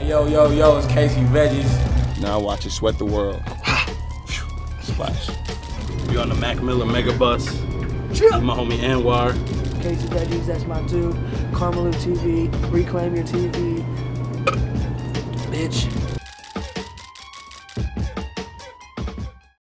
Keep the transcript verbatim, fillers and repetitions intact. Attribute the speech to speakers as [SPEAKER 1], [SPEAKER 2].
[SPEAKER 1] Yo, yo, yo, it's Casey Veggies.
[SPEAKER 2] Now watch it sweat the world. Splash.
[SPEAKER 3] We on the Mac Miller Mega Bus. Yeah. My homie Anwar.
[SPEAKER 4] Casey Veggies, that's my dude. Carmelu T V, Reclaim Your T V. Bitch.